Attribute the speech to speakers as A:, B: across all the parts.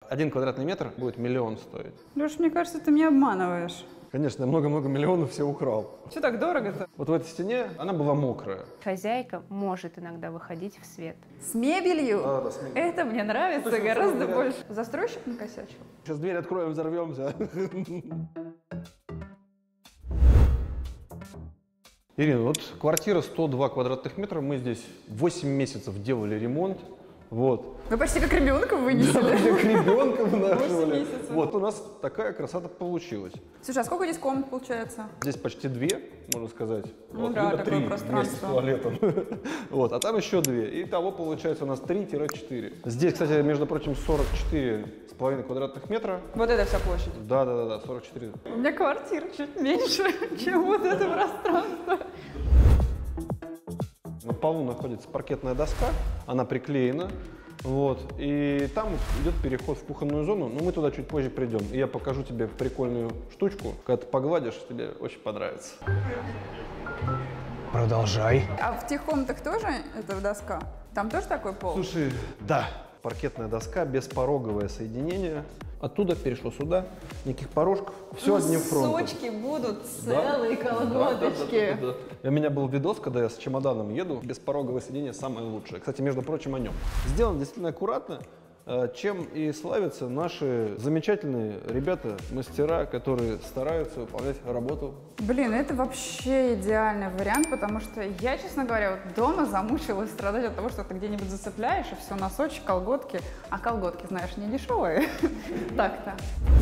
A: 1 квадратный метр будет 1 000 000 стоить.
B: Леш, мне кажется, ты меня обманываешь.
A: Конечно, я много-много миллионов все украл.
B: Что так дорого-то?
A: Вот в этой стене она была мокрая.
C: Хозяйка может иногда выходить в свет.
B: С мебелью?
A: Да, с мебелью.
B: Это мне нравится гораздо больше. Застройщик накосячил?
A: Сейчас дверь откроем, взорвемся. Ирина, вот квартира 102 квадратных метра, мы здесь 8 месяцев делали ремонт, вот.
B: Вы почти как ребенка вынесли.
A: Как ребенка
B: 8
A: вынашивали.
B: месяцев.
A: Вот, у нас такая красота получилась.
B: Слушай, а сколько здесь комнат получается?
A: Здесь почти 2, можно сказать.
B: Ну
A: Вот,
B: да,
A: либо
B: такое
A: 3
B: пространство.
A: вместе с туалетом. Вот, а там еще 2. Итого получается у нас 3-4. Здесь, кстати, между прочим, 44,5 квадратных метра.
B: Вот это вся площадь.
A: Да, 44.
B: У меня квартира чуть меньше, чем вот это пространство.
A: На полу находится паркетная доска, она приклеена, вот, и там идет переход в кухонную зону, но мы туда чуть позже придем. И я покажу тебе прикольную штучку, когда ты погладишь, тебе очень понравится.
D: Продолжай.
B: А в тех комнатах тоже эта доска? Там тоже такой пол?
A: Слушай, да, паркетная доска, беспороговое соединение. Оттуда перешло сюда, никаких порожков, все одним фронтом.
B: Сучки будут целые колготочки.
A: Да. У меня был видос, когда я с чемоданом еду, беспороговое соединение самое лучшее. Кстати, между прочим, о нем. Сделано действительно аккуратно, чем и славятся наши замечательные ребята, мастера, которые стараются выполнять работу.
B: Блин, это вообще идеальный вариант, потому что я, честно говоря, вот дома замучилась страдать от того, что ты где-нибудь зацепляешь, и все, носочек, колготки. А колготки, знаешь, не дешевые. Так-то.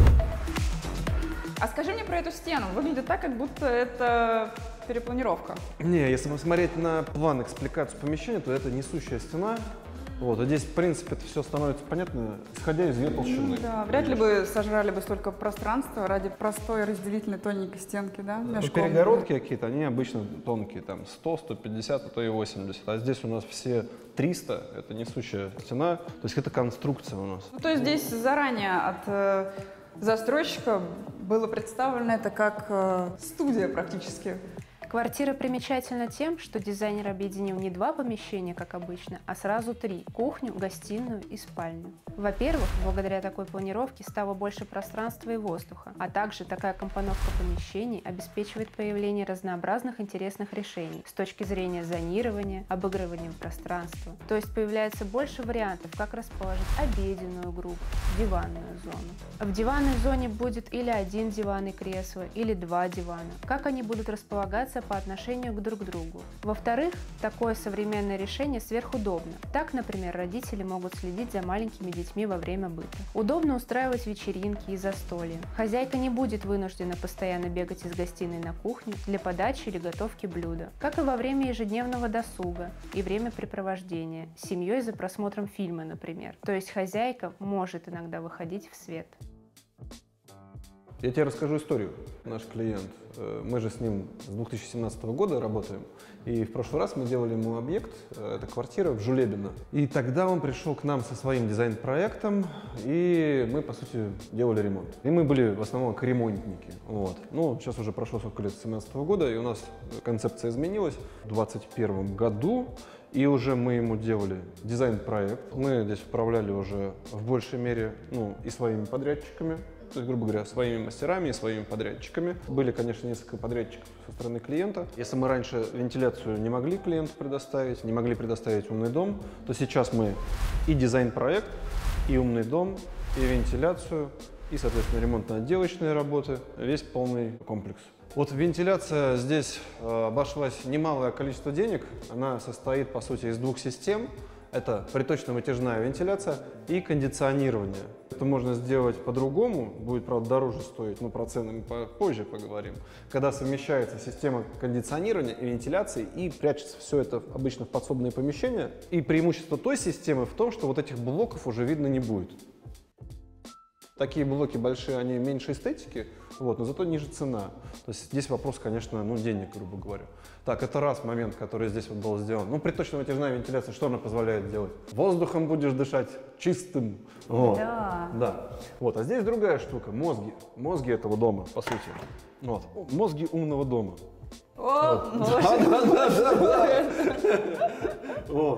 B: А скажи мне про эту стену. Выглядит так, как будто это перепланировка.
A: Не, если посмотреть на план экспликацию помещения, то это несущая стена. Вот, и здесь, в принципе, это все становится понятно, исходя из ее толщины.
B: Да, вряд ли бы сожрали бы столько пространства ради простой разделительной тоненькой стенки, да?
A: Перегородки какие-то, они обычно тонкие, там 100, 150, а то и 80. А здесь у нас все 300, это несущая стена, то есть это конструкция у нас.
B: Ну, то есть здесь заранее от застройщика было представлено это как студия практически.
C: Квартира примечательна тем, что дизайнер объединил не 2 помещения, как обычно, а сразу 3 – кухню, гостиную и спальню. Во-первых, благодаря такой планировке стало больше пространства и воздуха, а также такая компоновка помещений обеспечивает появление разнообразных интересных решений с точки зрения зонирования, обыгрывания пространства. То есть появляется больше вариантов, как расположить обеденную группу, диванную зону. В диванной зоне будет или 1 диван и кресло, или 2 дивана. Как они будут располагаться по отношению друг к другу. Во-вторых, такое современное решение сверхудобно. Так, например, родители могут следить за маленькими детьми во время быта. Удобно устраивать вечеринки и застолья. Хозяйка не будет вынуждена постоянно бегать из гостиной на кухню для подачи или готовки блюда, как и во время ежедневного досуга и времяпрепровождения с семьей за просмотром фильма, например. То есть хозяйка может иногда выходить в свет.
A: Я тебе расскажу историю. Наш клиент, мы же с ним с 2017 года работаем, и в прошлый раз мы делали ему объект, это квартира в Жулебино. И тогда он пришел к нам со своим дизайн-проектом, и мы, по сути, делали ремонт. И мы были в основном как ремонтники. Вот. Ну, сейчас уже прошло сколько лет, с 2017 года, и у нас концепция изменилась в 2021 году. И уже мы ему делали дизайн-проект. Мы здесь управляли уже в большей мере и своими подрядчиками. То есть, грубо говоря, своими мастерами и своими подрядчиками. Были, конечно, несколько подрядчиков со стороны клиента. Если мы раньше вентиляцию не могли клиенту предоставить, не могли предоставить умный дом, то сейчас мы и дизайн-проект, и умный дом, и вентиляцию, и, соответственно, ремонтно-отделочные работы, весь полный комплекс. Вот вентиляция здесь обошлась немалое количество денег. Она состоит, по сути, из 2 систем. Это приточно-вытяжная вентиляция и кондиционирование. Это можно сделать по-другому, будет, правда, дороже стоить, но про цены мы позже поговорим. Когда совмещается система кондиционирования и вентиляции, и прячется все это обычно в подсобные помещения. И преимущество той системы в том, что вот этих блоков уже видно не будет. Такие блоки большие, они меньше эстетики, но зато ниже цена. То есть здесь вопрос, конечно, денег, грубо говоря. Так, это раз момент, который здесь вот был сделан. Приточно-вытяжная вентиляция, что она позволяет делать? Воздухом будешь дышать чистым.
B: Да.
A: Да. А здесь другая штука, мозги. Мозги этого дома, по сути. Мозги умного дома.
B: О,
A: Да.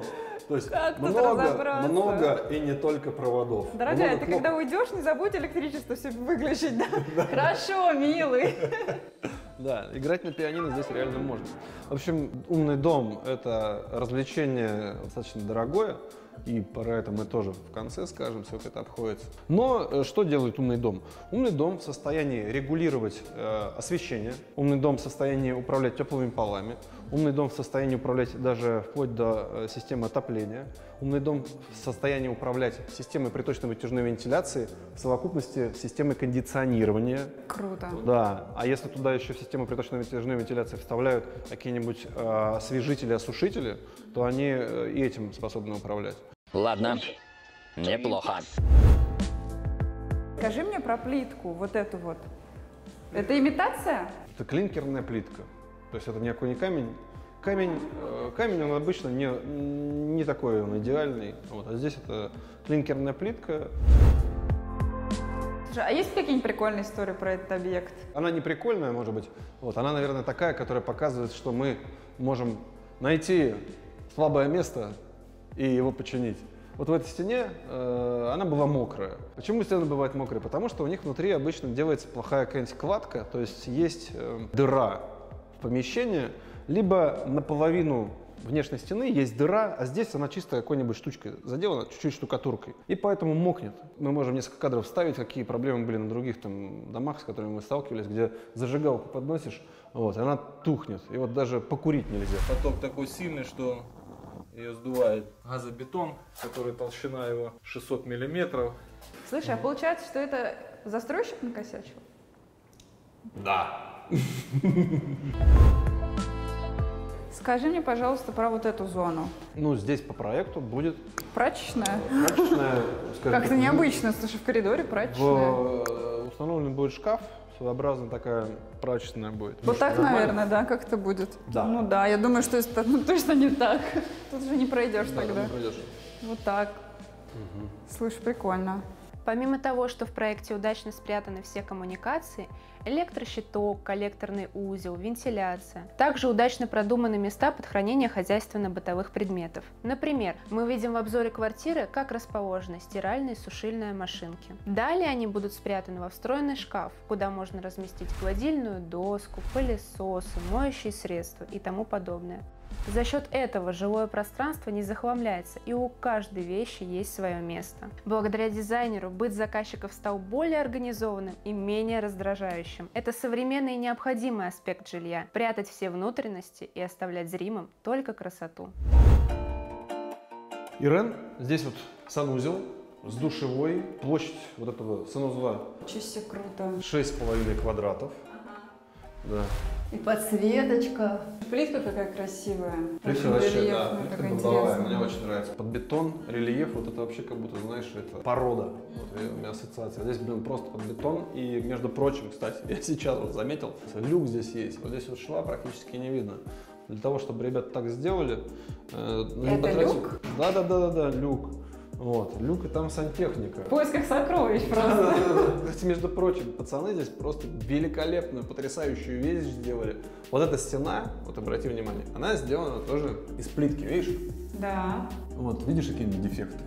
A: То есть
B: Как тут разобраться?
A: много и не только проводов.
B: Дорогая,
A: Много
B: ты когда уйдешь, не забудь электричество все выключить, да? Хорошо, милый.
A: Да, играть на пианино здесь реально можно. В общем, умный дом — это развлечение достаточно дорогое, и про это мы тоже в конце скажем, все это обходится. Но что делает умный дом? Умный дом в состоянии регулировать освещение, умный дом в состоянии управлять теплыми полами, умный дом в состоянии управлять даже вплоть до системы отопления, умный дом в состоянии управлять системой приточно-вытяжной вентиляции, в совокупности с системой кондиционирования.
B: Круто.
A: Да, а если туда еще в систему приточно-вытяжной вентиляции вставляют какие-нибудь освежители-осушители, то они и этим способны управлять.
D: Ладно, неплохо.
B: Скажи мне про плитку, вот эту вот. Это имитация?
A: Это клинкерная плитка. То есть это никакой не камень. Камень он обычно не такой, он идеальный. Вот, а здесь это клинкерная плитка.
B: Слушай, а есть какие-нибудь прикольные истории про этот объект?
A: Она не прикольная, может быть. Вот, она, наверное, такая, которая показывает, что мы можем найти слабое место и его починить. Вот в этой стене она была мокрая. Почему стены бывают мокрые? Потому что у них внутри обычно делается плохая какая-нибудь кладка, то есть есть дыра в помещении, либо наполовину внешней стены есть дыра, а здесь она чисто какой-нибудь штучкой заделана, чуть-чуть штукатуркой. И поэтому мокнет. Мы можем несколько кадров вставить, какие проблемы были на других там домах, с которыми мы сталкивались, где зажигалку подносишь, вот, и она тухнет. И вот даже покурить нельзя.
E: Поток такой сильный, что ее сдувает газобетон, который толщина его 600 миллиметров.
B: Слушай, а получается, что это застройщик накосячил?
A: Да.
B: Скажи мне, пожалуйста, про вот эту зону.
A: Ну, здесь по проекту будет
B: Прачечная?
A: прачечная, скажем
B: Как-то
A: так,
B: необычно, слушай, в коридоре прачечная.
A: установлен будет шкаф, своеобразно такая прачечная будет.
B: Вот так,
A: Нормально?
B: наверное, да, как-то будет?
A: Да.
B: Ну да, я думаю, что это точно не так. Тут же не пройдешь
A: Да,
B: тогда.
A: не пройдешь.
B: Вот так. Слушай, прикольно.
C: Помимо того, что в проекте удачно спрятаны все коммуникации, электрощиток, коллекторный узел, вентиляция. Также удачно продуманы места под хранение хозяйственно-бытовых предметов. Например, мы видим в обзоре квартиры, как расположены стиральная и сушильная машинки. Далее они будут спрятаны во встроенный шкаф, куда можно разместить гладильную доску, пылесосы, моющие средства и тому подобное. За счет этого жилое пространство не захламляется, и у каждой вещи есть свое место. Благодаря дизайнеру быт заказчиков стал более организованным и менее раздражающим. Это современный и необходимый аспект жилья – прятать все внутренности и оставлять зримым только красоту.
A: Ирен, здесь вот санузел с душевой, площадь вот этого санузла
B: Чё себе круто.
A: 6,5 квадратов. Да.
F: И подсветочка.
B: Плитка какая красивая.
A: Плитка
B: Очень
A: вообще, да,
B: рельефная,
A: плитка
B: такая
A: бытовая,
B: интересная.
A: мне очень нравится. Под бетон, рельеф, вот это вообще как будто, знаешь, это порода. Вот у меня ассоциация. Здесь, блин, просто под бетон. И, между прочим, кстати, я сейчас вот заметил, люк здесь есть. Вот здесь вот шва практически не видно. Для того, чтобы ребята так сделали...
B: Это люк?
A: Да, люк. Вот, люк и там сантехника.
B: В поисках сокровищ просто.
A: Кстати, между прочим, пацаны здесь просто великолепную, потрясающую вещь сделали. Вот эта стена, вот обрати внимание, она сделана тоже из плитки, видишь?
B: Да.
A: Вот, видишь какие-нибудь дефекты?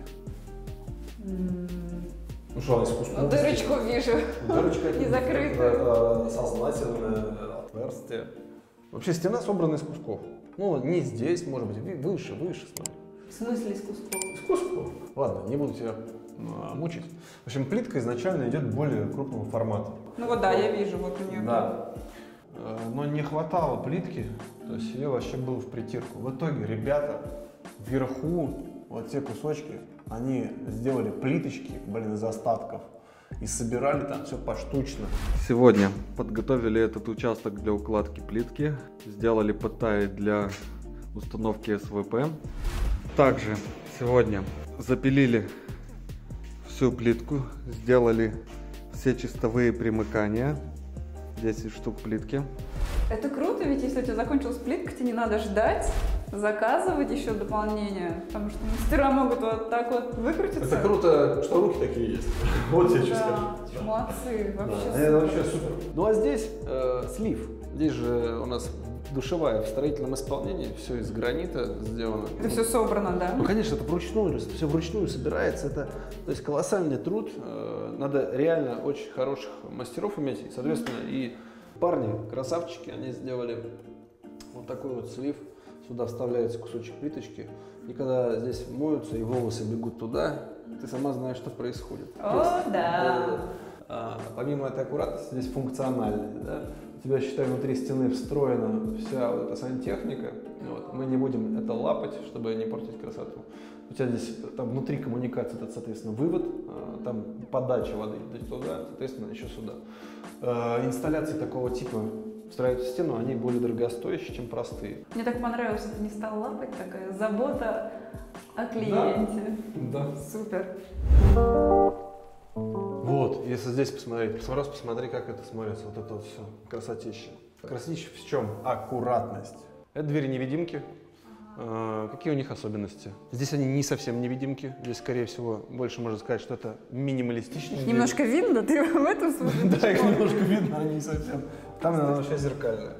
A: Ну что, она из кусков?
B: Дырочку вижу.
A: Дырочка
B: Не закрытую.
A: это сознательное отверстие. Вообще стена собрана из кусков. Ну, не здесь, может быть, выше, смотри.
F: В смысле из кусков?
A: Из кусков. Ладно, не буду тебя мучить. В общем, плитка изначально идет более крупного формата.
B: Ну вот да, я вижу, вот у нее.
A: Да. Но не хватало плитки, то есть ее вообще было в притирку. В итоге ребята вверху, вот те кусочки, они сделали плиточки, блин, из остатков. И собирали там все поштучно.
G: Сегодня подготовили этот участок для укладки плитки. Сделали ПТАИ для установки СВП. Также сегодня запилили всю плитку. Сделали все чистовые примыкания. 10 штук плитки.
B: Это круто, ведь если у тебя закончилась плитка, тебе не надо ждать, заказывать еще дополнение, потому что мастера могут вот так вот выкрутиться.
A: Это круто, что руки такие есть. Вот я что скажу.
B: Да, молодцы, вообще
A: Да,
B: супер.
A: это вообще супер. Ну а здесь слив. Здесь же у нас душевая в строительном исполнении, все из гранита сделано.
B: Это все собрано, да?
A: Ну, конечно, это вручную, все вручную собирается. Это, то есть, колоссальный труд. Надо реально очень хороших мастеров иметь. И, соответственно, и парни, красавчики, они сделали вот такой вот слив. Сюда вставляется кусочек плиточки. И когда здесь моются и волосы бегут туда, ты сама знаешь, что происходит.
B: О, да.
A: Помимо этой аккуратности, здесь функциональность. Да? У тебя, считай, внутри стены встроена вся вот эта сантехника. Вот. Мы не будем это лапать, чтобы не портить красоту. У тебя здесь там внутри коммуникации, это, соответственно, вывод, там подача воды здесь туда, соответственно, еще сюда. Инсталляции такого типа встраивают в стену, они более дорогостоящие, чем простые.
B: Мне так понравилось, что ты не стал лапать, такая забота о клиенте.
A: Да.
B: Супер.
A: Вот, если здесь посмотреть, посмотри, как это смотрится, вот это вот все, красотища. Красотища в чем? Аккуратность. Это двери-невидимки. Какие у них особенности? Здесь они не совсем невидимки, здесь, скорее всего, больше можно сказать, что это минималистичные двери.
B: Немножко видно, ты в этом смысле?
A: Да, их немножко видно, они не совсем. Там она вообще зеркальная.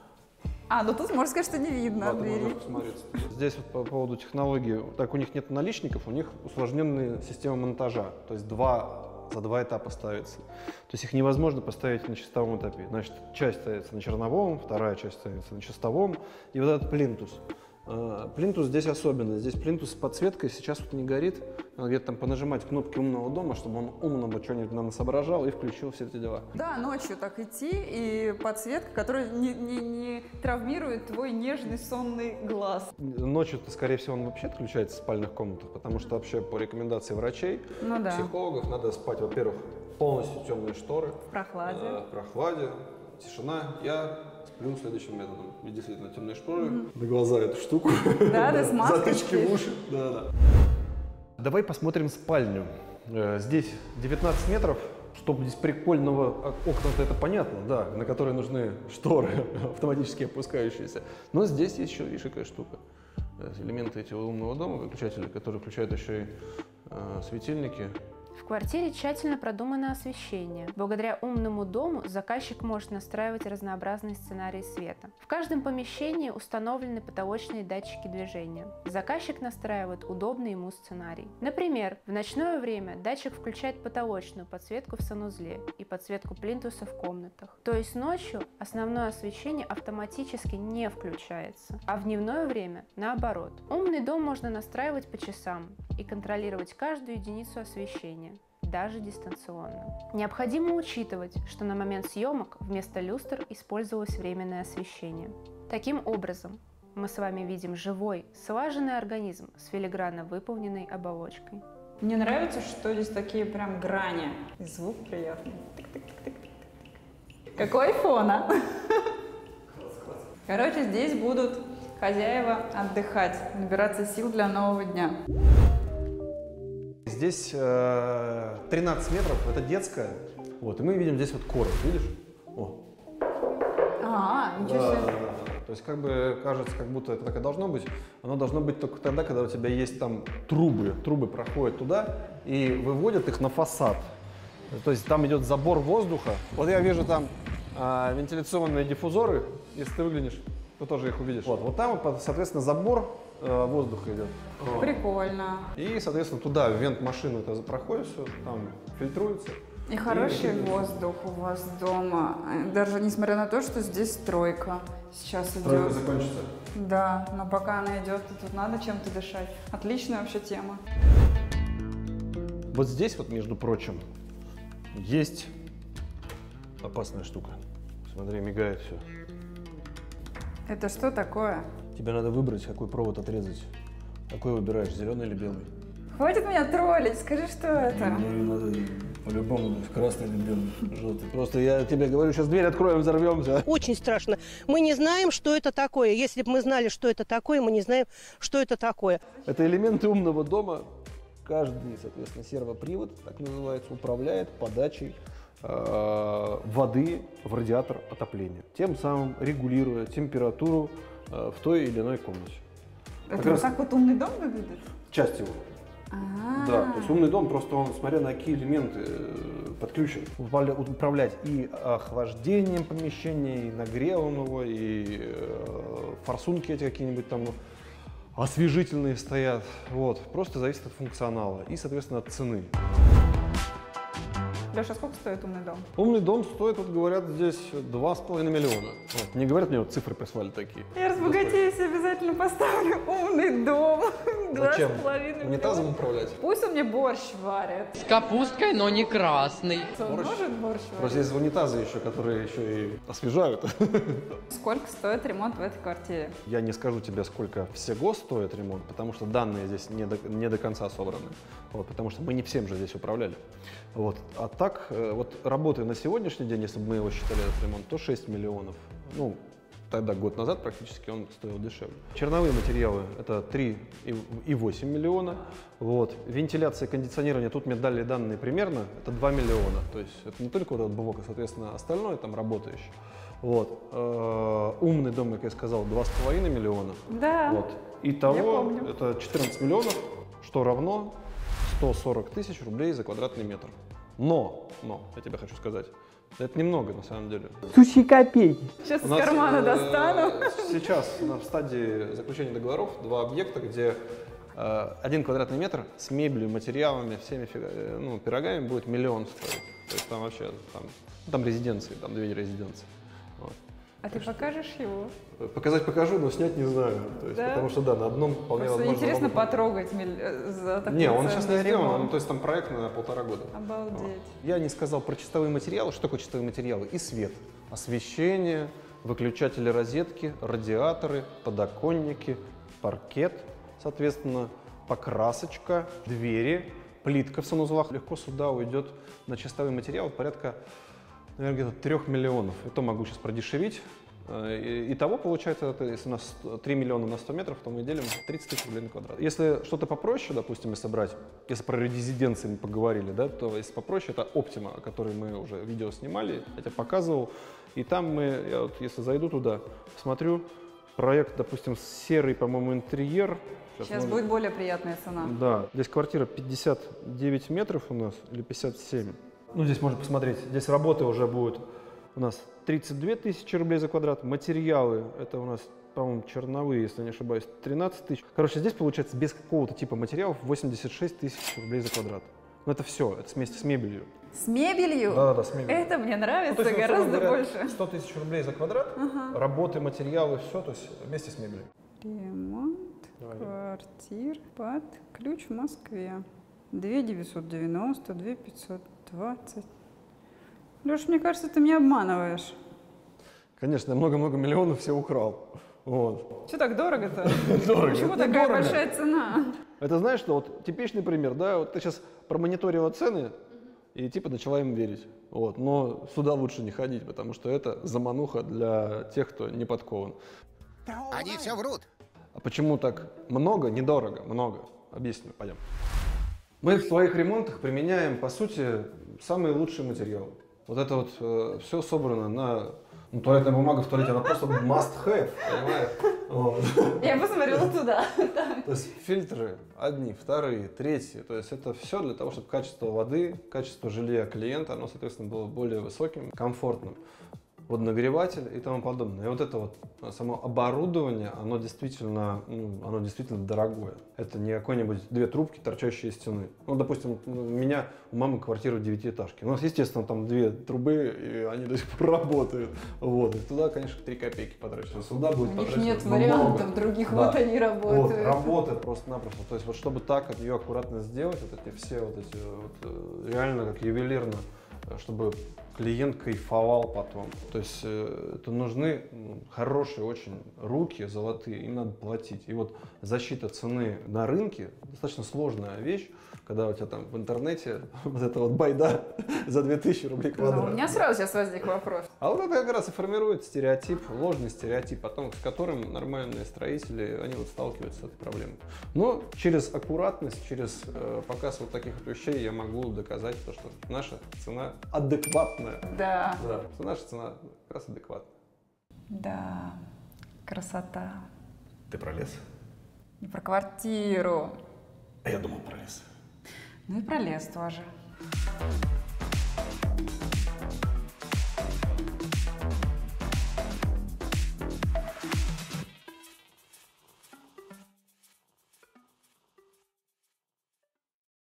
B: А, ну тут можно сказать, что не видно
A: Вот,
B: двери.
A: можно посмотреть. Здесь вот по поводу технологии, так у них нет наличников, у них усложненная система монтажа, то есть за два этапа ставится. То есть их невозможно поставить на чистовом этапе. Значит, часть ставится на черновом, вторая часть ставится на чистовом, и вот этот плинтус. Плинтус здесь особенный. Здесь плинтус с подсветкой сейчас вот не горит. Надо где-то там понажимать кнопки умного дома, чтобы он умно бы что-нибудь нам соображал и включил все эти дела.
B: Да, ночью так идти, и подсветка, которая не травмирует твой нежный сонный глаз.
A: Ночью-то, скорее всего, он вообще отключается в спальных комнатах, потому что вообще по рекомендации врачей,
B: Ну да.
A: психологов, надо спать, во-первых, полностью темные шторы.
B: В прохладе.
A: В прохладе, тишина. Я сплю следующим методом. И действительно темные шторы, на глаза эту штуку.
B: Да, ты с маской
A: затычки
B: спишь.
A: в уши. Да. Давай посмотрим спальню. Здесь 19 метров. Чтобы здесь прикольного окна-то это понятно, да, на которые нужны шторы автоматически опускающиеся. Но здесь есть еще, видишь, какая штука. Элементы этого умного дома, выключатели, которые включают еще и светильники.
C: В квартире тщательно продумано освещение. Благодаря умному дому заказчик может настраивать разнообразные сценарии света. В каждом помещении установлены потолочные датчики движения. Заказчик настраивает удобный ему сценарий. Например, в ночное время датчик включает потолочную подсветку в санузле и подсветку плинтуса в комнатах. То есть ночью основное освещение автоматически не включается, а в дневное время наоборот. Умный дом можно настраивать по часам и контролировать каждую единицу освещения, даже дистанционно. Необходимо учитывать, что на момент съемок вместо люстр использовалось временное освещение. Таким образом, мы с вами видим живой, слаженный организм с филигранно выполненной оболочкой.
B: Мне нравится, что здесь такие прям грани. И звук приятный. Как у айфона. Короче, здесь будут хозяева отдыхать, набираться сил для нового дня.
A: Здесь 13 метров, это детская. Вот, и мы видим здесь вот короб, видишь? О.
B: Ничего себе.
A: То есть как бы кажется, как будто это так и должно быть. Оно должно быть только тогда, когда у тебя есть там трубы. Трубы проходят туда и выводят их на фасад. То есть там идет забор воздуха. Вот я вижу там вентиляционные диффузоры, если ты выглянешь, то тоже их увидишь. Вот там, соответственно, забор воздуха идет.
B: Прикольно.
A: И, соответственно, туда вент машины это проходит, все, там фильтруется.
B: И хороший воздух у вас дома. Даже несмотря на то, что здесь стройка сейчас
A: Стройка
B: идет.
A: закончится.
B: Да, но пока она идет, тут надо чем-то дышать. Отличная вообще тема.
A: Вот здесь вот, между прочим, есть опасная штука. Смотри, мигает все.
B: Это что такое?
A: Тебе надо выбрать, какой провод отрезать. Какой выбираешь, зеленый или белый?
B: Хватит меня троллить, скажи, что это?
A: Ну, надо по-любому красный или белый, желтый. Просто я тебе говорю, сейчас дверь откроем, взорвемся.
H: Очень страшно. Мы не знаем, что это такое. Если бы мы знали, что это такое, мы не знаем, что это такое.
A: Это элементы умного дома. Каждый, соответственно, сервопривод, так называется, управляет подачей воды в радиатор отопления, тем самым регулируя температуру в той или иной комнате.
B: Это вот так вот умный дом выглядит?
A: Часть его. Да, то есть умный дом, просто он, смотря на какие элементы, подключен. Управлять и охлаждением помещения, и нагревом его, и форсунки эти какие-нибудь там освежительные стоят. Вот. Просто зависит от функционала и, соответственно, от цены.
B: Леша, сколько стоит умный дом?
A: Умный дом стоит, вот говорят, здесь 2,5 миллиона. Вот. Не говорят, мне вот цифры прислали такие.
B: Я разбогатеюсь и обязательно поставлю умный дом.
A: Зачем?
B: 2,5
A: Унитазом
B: миллиона.
A: управлять?
B: Пусть он мне борщ варит.
I: С капусткой, но не красный.
B: Он может борщ
A: Просто
B: варить?
A: есть унитазы еще, которые еще и освежают.
B: Сколько стоит ремонт в этой квартире?
A: Я не скажу тебе, сколько всего стоит ремонт, потому что данные здесь не до конца собраны. Вот, потому что мы не всем же здесь управляли. Вот. А так, вот работы на сегодняшний день, если бы мы его считали этот ремонт, то 6 миллионов. Ну, тогда, год назад, практически он стоил дешевле. Черновые материалы – это 3,8 миллиона. Вот. Вентиляция и кондиционирование, тут мне дали данные примерно, это 2 миллиона. То есть это не только вот этот блок, а, соответственно, остальное там работающее. Вот. Умный дом, как я сказал, 2,5 миллиона.
B: Да.
A: Вот.
B: Я
A: Итого
B: помню.
A: это 14 миллионов, что равно 140 тысяч рублей за квадратный метр. Но, я тебе хочу сказать, это немного на самом деле.
I: Сущие копейки.
B: Сейчас
A: У
B: из
A: нас,
B: кармана достану.
A: Сейчас в стадии заключения договоров два объекта, где 1 квадратный метр с мебелью, материалами, всеми пирогами будет 1 миллион стоить. То есть там вообще, там резиденции, там 2 резиденции. Вот.
B: А ты покажешь его?
A: Показать покажу, но снять не знаю. То есть,
B: Да?
A: потому что да, на одном вполне
B: Просто
A: возможно.
B: интересно
A: могут-
B: потрогать за такой
A: Не, он сейчас не
B: ценный
A: сделан,
B: ремонт.
A: то есть там проект на 1,5 года.
B: Обалдеть.
A: Я не сказал про чистовые материалы. Что такое чистовые материалы? И свет, освещение, выключатели розетки, радиаторы, подоконники, паркет, соответственно, покрасочка, двери, плитка в санузлах. Легко сюда уйдет на чистовые материалы порядка, наверное, где-то 3 миллионов. Это могу сейчас продешевить. Итого получается, это, если у нас 3 миллиона на 100 метров, то мы делим 30 тысяч рублей на квадрат. Если что-то попроще, допустим, если брать, если про резиденции мы поговорили, да, то если попроще, это Optima, о которой мы уже видео снимали, я тебе показывал. И там я вот, если зайду туда, смотрю, проект, допустим, серый, по-моему, интерьер.
B: Сейчас будет более приятная цена.
A: Да, здесь квартира 59 метров у нас, или 57. Ну, здесь можно посмотреть, здесь работы уже будут у нас 32 тысячи рублей за квадрат. Материалы, это у нас, по-моему, черновые, если не ошибаюсь, 13 тысяч. Короче, здесь получается без какого-то типа материалов 86 тысяч рублей за квадрат. Но это все, это вместе с мебелью.
B: С мебелью?
A: Да, с мебелью.
B: Это мне нравится
A: Ну, то есть,
B: гораздо
A: условно говоря,
B: больше.
A: 100 тысяч рублей за квадрат, работы, материалы, все, то есть вместе с мебелью.
B: Ремонт квартир под ключ в Москве. 2990, 2520. Леш, мне кажется, ты меня обманываешь.
A: Конечно, я много-много миллионов все украл. Вот.
B: Что так дорого-то?
A: Дорого.
B: Почему
A: Это
B: такая
A: дорого.
B: большая цена?
A: Это знаешь, что вот типичный пример, да, вот ты сейчас промониторила цены и типа начала им верить. Вот. Но сюда лучше не ходить, потому что это замануха для тех, кто не подкован.
J: Они все врут.
A: А почему так много? Недорого, много. Объясню, пойдем. Мы в своих ремонтах применяем, по сути, самые лучшие материалы. Вот это вот все собрано на туалетная бумага в туалете, она просто must have, понимаешь? Вот.
B: Я посмотрела туда.
A: То есть фильтры одни, вторые, третьи. То есть это все для того, чтобы качество воды, качество жилья клиента, оно, соответственно, было более высоким, комфортным. Водонагреватель и тому подобное. И вот это вот само оборудование, оно действительно дорогое. Это не какой-нибудь 2 трубки, торчащие из стены. Ну, допустим, у мамы квартира в 9-этажке. У нас, естественно, там 2 трубы, и они до сих пор работают. Вот. И туда, конечно, 3 копейки потрачено. Сюда будет
B: У них
A: потрачено
B: нет
A: намного.
B: вариантов других,
A: Да.
B: вот они работают.
A: Вот, работает просто-напросто. То есть вот чтобы так от ее аккуратно сделать, вот эти все вот эти вот, реально как ювелирно, чтобы клиент кайфовал потом. То есть это нужны хорошие очень руки золотые, им надо платить. И вот защита цены на рынке достаточно сложная вещь, когда у тебя там в интернете вот эта вот байда за 2000 рублей квадрат.
B: Ну, у меня сразу сейчас возник вопрос.
A: А вот это как раз и формирует стереотип, ложный стереотип, потом с которым нормальные строители, они вот сталкиваются с этой проблемой. Но через аккуратность, через показ вот таких вот вещей я могу доказать то, что наша цена адекватная.
B: Да.
A: Да, что наша цена как раз адекватная.
B: Да. Красота.
A: Ты пролез?
B: И про квартиру.
K: А я думал про лес.
B: Ну и про лес тоже.